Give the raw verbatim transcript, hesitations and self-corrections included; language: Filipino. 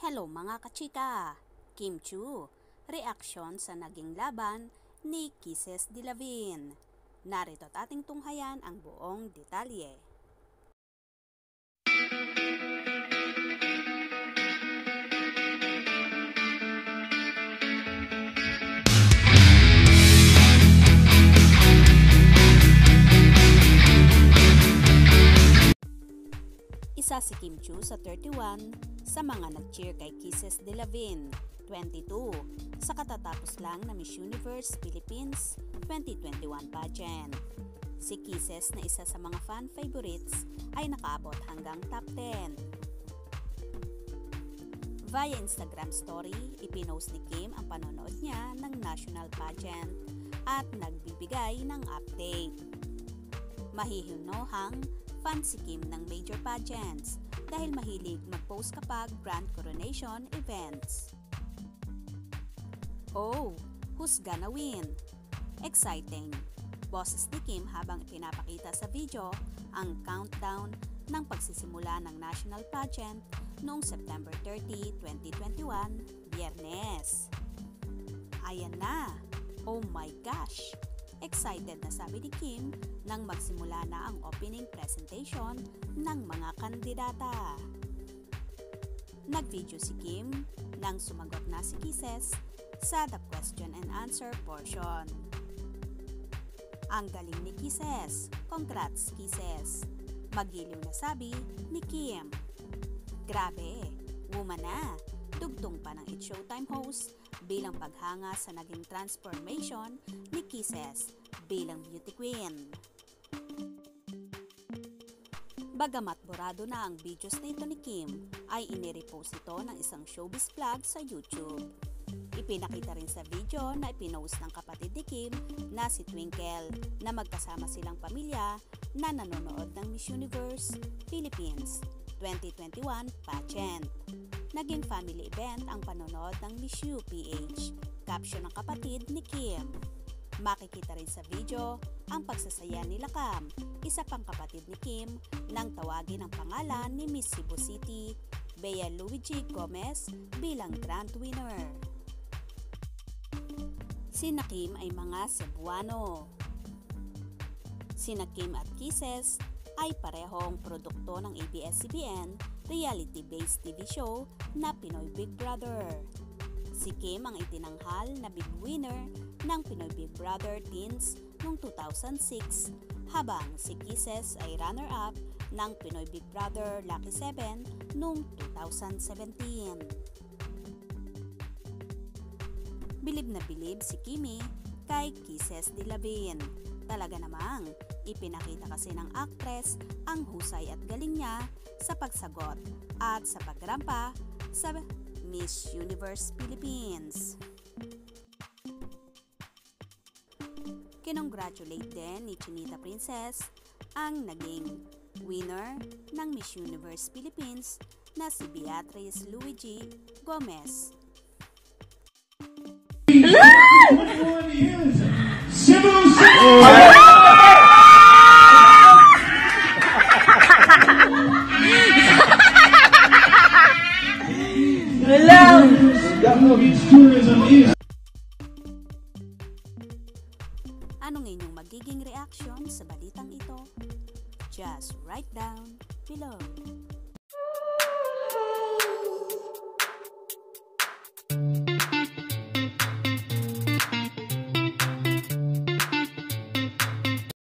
Hello mga kachika! Kim Chiu, reaksyon sa naging laban ni Kisses Dilavigne. Narito at ating tunghayan ang buong detalye. Isa si Kim Chiu sa thirty-one sa mga nag-cheer kay Kisses Dilavigne, twenty-two, sa katatapos lang na Miss Universe Philippines twenty twenty-one pageant. Si Kisses na isa sa mga fan favorites ay nakaabot hanggang top ten. Via Instagram story, ipinost ni Kim ang panonood niya ng national pageant at nagbibigay ng update. Mahihinuhang fan si Kim ng major pageants dahil mahilig mag-post kapag grand coronation events. Oh, who's gonna win? Exciting! Boses ni Kim habang ipinapakita sa video ang countdown ng pagsisimula ng national pageant noong September thirtieth, twenty twenty-one, Biyernes. Ayan na! Oh my gosh! Excited na sabi ni Kim nang magsimula na ang opening presentation ng mga kandidata. Nag-video si Kim nang sumagot na si Kisses sa the question and answer portion. Ang galing ni Kisses! Congrats Kisses! Magiliw na sabi ni Kim. Grabe! Woman na! Dugtong pa ng It's Showtime host bilang paghanga sa naging transformation ni Kisses bilang beauty queen. Bagamat borado na ang videos na ito ni Kim, ay inirepost ito ng isang showbiz vlog sa YouTube. Ipinakita rin sa video na ipinost ng kapatid ni Kim na si Twinkle na magkasama silang pamilya na nanonood ng Miss Universe Philippines twenty twenty-one pageant. Naging family event ang panonood ng Miss U P H, caption ng kapatid ni Kim. Makikita rin sa video ang pagsasaya nila Cam, isa pang kapatid ni Kim, nang tawagin ang pangalan ni Miss Cebu City, Bea Luigi Gomez bilang grand winner. Sina Kim ay mga Cebuano. Sina Kim at Kisses ay parehong produkto ng A B S C B N reality-based T V show na Pinoy Big Brother. Si Kim ang itinanghal na big winner ng Pinoy Big Brother Teens noong two thousand six, habang si Kisses ay runner-up ng Pinoy Big Brother Lucky seven noong two thousand seventeen. Bilib na bilib si Kimi kay Kisses Dilavigne. Talaga namang ipinakita kasi ng actress ang husay at galing niya sa pagsagot at sa pagrampa sa Miss Universe Philippines. Kinongratulate din ni Chinita Princess ang naging winner ng Miss Universe Philippines na si Beatrice Luigi Gomez. Cebu City! Anong inyong magiging reaction sa balitang ito? Just write down below.